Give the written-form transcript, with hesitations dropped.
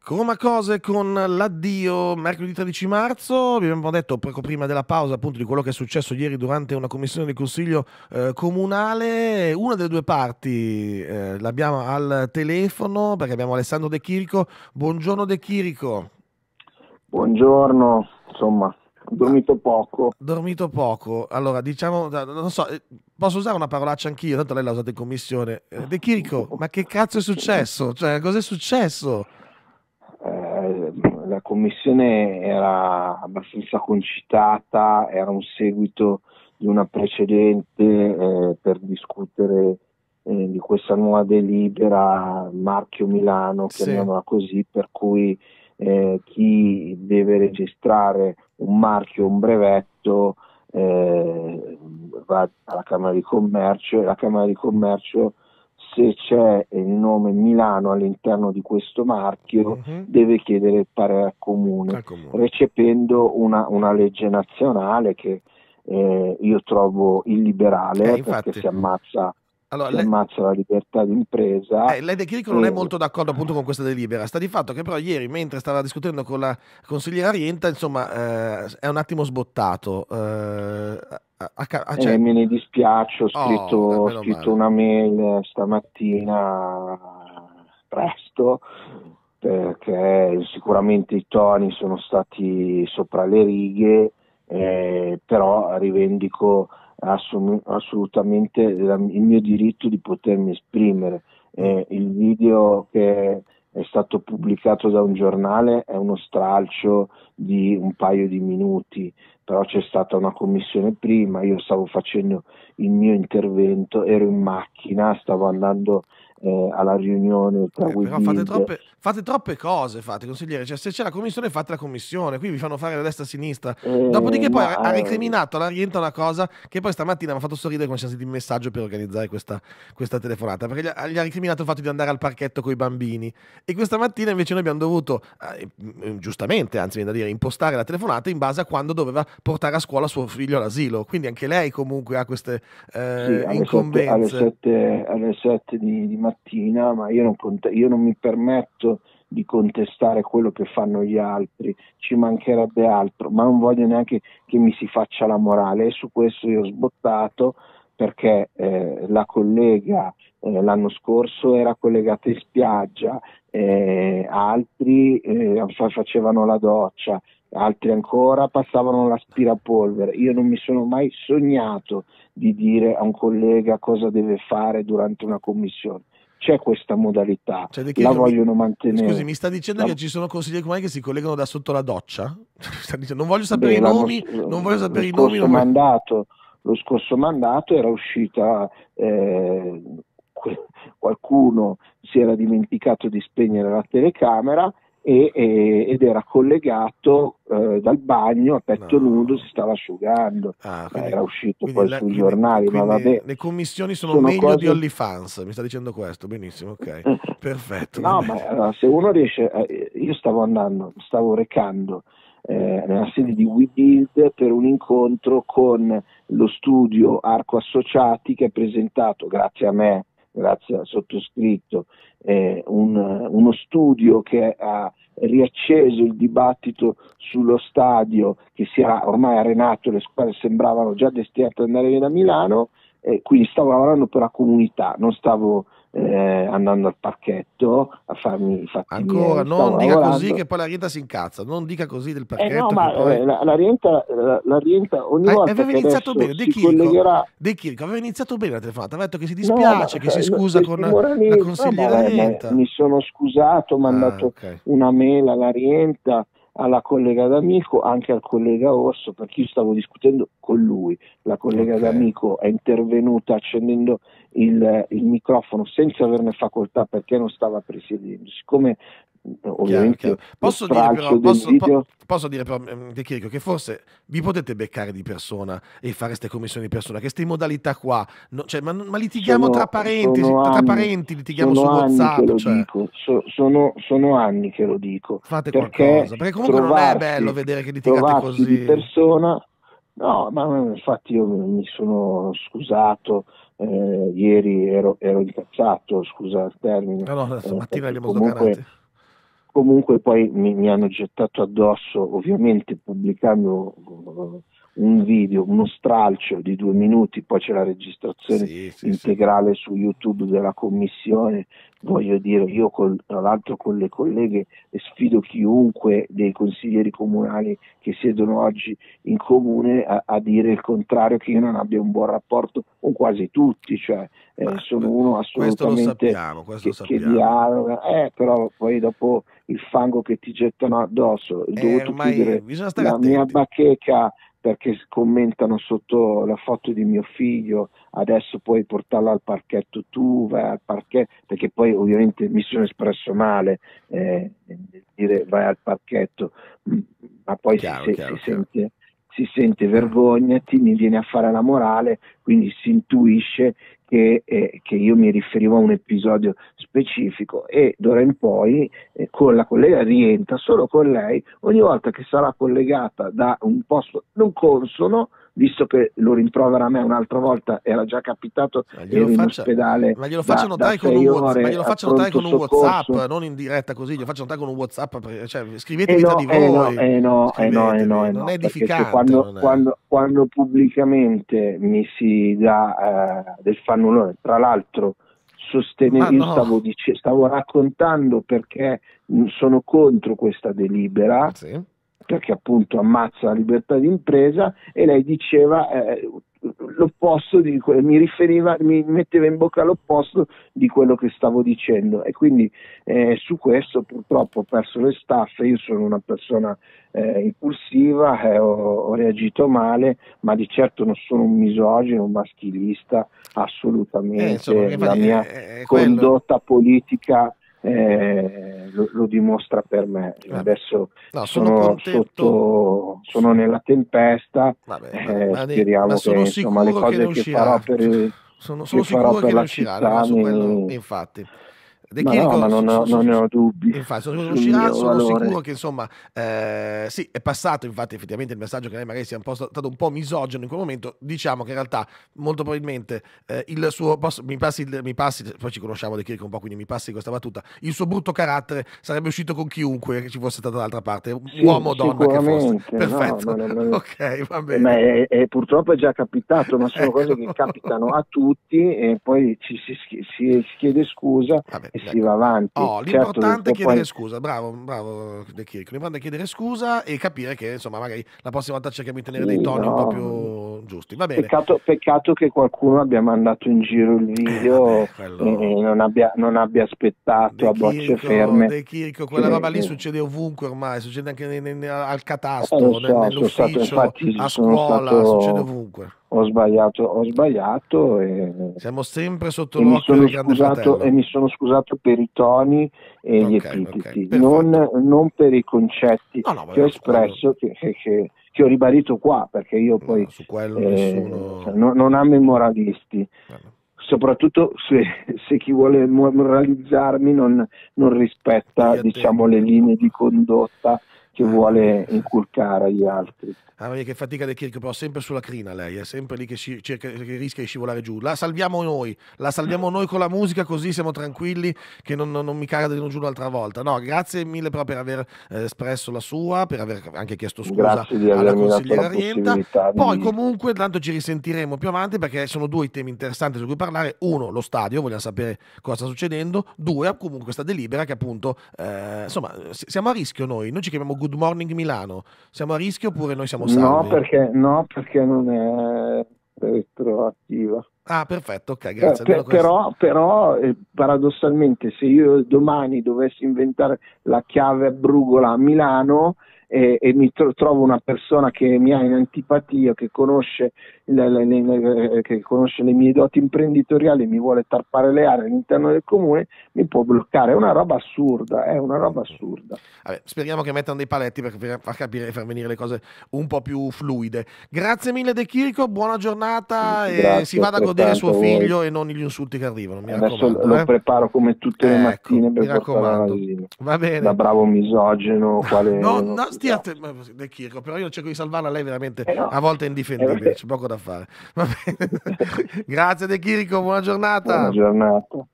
Come cose con l'addio mercoledì 13 marzo, abbiamo detto poco prima della pausa appunto di quello che è successo ieri durante una commissione di consiglio comunale. Una delle due parti l'abbiamo al telefono perché abbiamo Alessandro De Chirico. Buongiorno De Chirico. Buongiorno, insomma, ho Ma dormito poco. dormito poco. Allora, diciamo, non so, posso usare una parolaccia anch'io, tanto lei l'ha usata in commissione. De Chirico, ma che cazzo è successo? Cioè, cos'è successo? Eh, la commissione era abbastanza concitata, era un seguito di una precedente per discutere di questa nuova delibera Marchio Milano, Sì. chiamiamola così, per cui chi deve registrare un marchio, un brevetto, va alla Camera di Commercio e la Camera di Commercio, se c'è il nome Milano all'interno di questo marchio, Mhm. deve chiedere il parere al comune, Al comune. recependo una legge nazionale che io trovo illiberale perché Infatti. Allora, si ammazza la libertà di impresa. lei De Chirico non è E, molto d'accordo appunto con questa delibera. Sta di fatto che però ieri, mentre stava discutendo con la consigliera Rienta, insomma, è un attimo sbottato. Cioè, Me ne dispiace, oh, ho meno scritto male. una mail stamattina presto perché sicuramente i toni sono stati sopra le righe, però rivendico assolutamente il mio diritto di potermi esprimere. Mm. Il video che è stato pubblicato da un giornale è uno stralcio di un paio di minuti, però c'è stata una commissione prima, io stavo facendo il mio intervento, ero in macchina, stavo andando alla riunione tra Però WeBuild. fate troppe cose, fate consigliere. Cioè, se c'è la commissione, fate la commissione. Qui vi fanno fare la destra e sinistra. Dopodiché poi Ma ha recriminato alla Rienta una cosa che poi stamattina mi ha fatto sorridere quando ci siamo sentiti il messaggio per organizzare questa telefonata. Perché gli ha recriminato il fatto di andare al parchetto con i bambini. E questa mattina invece noi abbiamo dovuto, giustamente, anzi viene da dire, impostare la telefonata in base a quando doveva portare a scuola suo figlio all'asilo. Quindi anche lei comunque ha queste sì, incombenze. alle 7 di mattina, ma io non mi permetto di contestare quello che fanno gli altri, ci mancherebbe altro, ma non voglio neanche che mi si faccia la morale, e su questo io ho sbottato perché la collega l'anno scorso era collegata in spiaggia, altri facevano la doccia, altri ancora passavano l'aspirapolvere. Io non mi sono mai sognato di dire a un collega cosa deve fare durante una commissione. C'è questa modalità, Cioè, De la Chirico, vogliono scusi, mantenere. mi sta dicendo La- che ci sono consiglieri comunali che si collegano da sotto la doccia? Sta dicendo, non voglio sapere Beh, i nomi, non voglio sapere i nomi, non voglio... lo scorso mandato era uscita, qualcuno si era dimenticato di spegnere la telecamera ed era collegato dal bagno a petto nudo, No. si stava asciugando. Ah, Era uscito quindi, poi sui giornali, ma quindi vabbè, le commissioni sono sono meglio di cose. OnlyFans, mi sta dicendo questo, benissimo, ok, perfetto, va No, bene. ma allora, se uno riesce, io stavo recando nella sede di WeBuild per un incontro con lo studio Arco Associati che ha presentato, grazie a me, grazie al sottoscritto, uno studio che ha riacceso il dibattito sullo stadio che si era ormai arenato, le squadre sembravano già destinate ad andare via da Milano, quindi stavo lavorando per la comunità, non stavo andando al parchetto a farmi i fatti Ancora, miei, non stavo dica così lavorando. che poi la Rienta si incazza, non dica così del No, parchetto che ma poi... la rientra ogni volta Aveva che iniziato adesso bene, si collegherà. De Chirico aveva iniziato bene la telefonata, aveva detto che si No, ma dispiace, che si scusa con questi la moralismi, no, consigliera Rienta. mi sono scusato, ho Ah, mandato ok. una mail alla Rienta, alla collega d'amico, anche al collega Orso, perché io stavo discutendo con lui. La collega Ok. d'amico è intervenuta accendendo il microfono senza averne facoltà perché non stava presiedendo. Siccome Chiaro, chiaro. ovviamente lo stralcio del video. Posso dire però, De Chirico, che forse vi potete beccare di persona e fare queste commissioni di persona, che queste modalità qua, cioè, ma litighiamo tra Sono, parenti, sono tra anni, parenti litighiamo su sono anni che WhatsApp, lo cioè, dico, sono anni che lo dico, fate perché qualcosa, perché comunque non è bello vedere che litigate trovarsi di così. persona, no, ma infatti io mi sono scusato, ieri ero incazzato, scusa il termine, No, no, stamattina li perché abbiamo comunque sdoganati. Comunque poi mi hanno gettato addosso, ovviamente pubblicando un video, uno stralcio di 2 minuti, poi c'è la registrazione integrale su YouTube della commissione. Voglio dire, io tra l'altro con le colleghe sfido chiunque dei consiglieri comunali che siedono oggi in comune a dire il contrario, che io non abbia un buon rapporto con quasi tutti, cioè sono uno assolutamente che dialoga, però poi dopo il fango che ti gettano addosso, ho dovuto chiudere la mia bacheca perché commentano sotto la foto di mio figlio, adesso puoi portarla al parchetto tu, vai al parchetto, perché poi ovviamente mi sono espresso male nel dire vai al parchetto, ma poi si sente vergogna, mi viene a fare la morale, quindi si intuisce che io mi riferivo a un episodio specifico, e d'ora in poi con la collega rientra solo con lei ogni volta che sarà collegata da un posto non consono, visto che lo rimprovera a me. Un'altra volta era già capitato, ero in ospedale, ma glielo faccio notare con un WhatsApp, non in diretta così, glielo faccio notare con un WhatsApp, cioè scrivetevi tra di voi. Non è edificante. Quando pubblicamente mi si dà del fannullone, tra l'altro stavo raccontando perché sono contro questa delibera, perché appunto ammazza la libertà di impresa, e lei diceva l'opposto mi metteva in bocca l'opposto di quello che stavo dicendo, e quindi su questo purtroppo ho perso le staffe. Io sono una persona impulsiva, ho reagito male, ma di certo non sono un misogino, un maschilista, assolutamente. La mia condotta politica lo dimostra per me. Adesso sono nella tempesta. Speriamo che insomma le cose che farò per la città infatti. ma non ne ho dubbi. Infatti, sono sicuro che insomma sì, è passato infatti effettivamente il messaggio che lei magari sia stato un po' misogino in quel momento. Diciamo che in realtà molto probabilmente il suo mi passi, poi ci conosciamo De Chirico un po', quindi mi passi questa battuta, il suo brutto carattere sarebbe uscito con chiunque che ci fosse stato dall'altra parte, uomo o donna che fosse. Perfetto. Ok, va bene. Ma purtroppo è già capitato, ma sono cose che capitano a tutti, e poi si chiede scusa. Vabbè, si va avanti. L'importante è chiedere scusa, bravo De Chirico. L'importante è chiedere scusa e capire che insomma magari la prossima volta cerchiamo di tenere dei toni un po' più giusti. Va bene. Peccato che qualcuno abbia mandato in giro il video e non abbia aspettato a bocce ferme. De Chirico, quella roba lì succede ovunque ormai, succede anche al catasto, nell'ufficio, a scuola, succede ovunque. Ho sbagliato e siamo sempre sotto l'occhio del Grande Fratello. E mi sono scusato per i toni e gli epiteti, non per i concetti che ho espresso, che ho ribadito qua, perché io poi su quello nessuno... non amo i moralisti. Soprattutto se chi vuole moralizzarmi non rispetta, diciamo, le linee di condotta che vuole inculcare agli altri. Che fatica De Chirico, però sempre sulla crina lei, è sempre lì che che rischia di scivolare giù. La salviamo noi con la musica, così siamo tranquilli che non mi cadano giù un'altra volta. No, grazie mille però per aver espresso la sua, per aver anche chiesto scusa alla consigliera Rienta. Poi comunque tanto ci risentiremo più avanti, perché sono due i temi interessanti su cui parlare. Uno, lo stadio, vogliamo sapere cosa sta succedendo. Due, comunque questa delibera che appunto insomma siamo a rischio noi ci chiamiamo Good Morning Milano, siamo a rischio oppure noi siamo salvi? No, perché non è retroattiva. Ah, perfetto, ok, grazie. Però paradossalmente, se io domani dovessi inventare la chiave a Brugola a Milano e mi trovo una persona che mi ha in antipatia, che conosce le mie doti imprenditoriali, mi vuole tarpare le aree all'interno del comune, mi può bloccare. È una roba assurda. Vabbè, speriamo che mettano dei paletti per far capire e far venire le cose un po' più fluide. Grazie mille De Chirico, buona giornata, e si vada a godere suo figlio e non gli insulti che arrivano. Adesso lo preparo come tutte le mattine per portare all'asilo. Va bene. Da bravo misogeno, quale... No, stiate De Chirico, però io cerco di salvarla, lei veramente a volte è indifendibile, c'è poco da fare. Va bene. Grazie De Chirico, buona giornata. Buona giornata.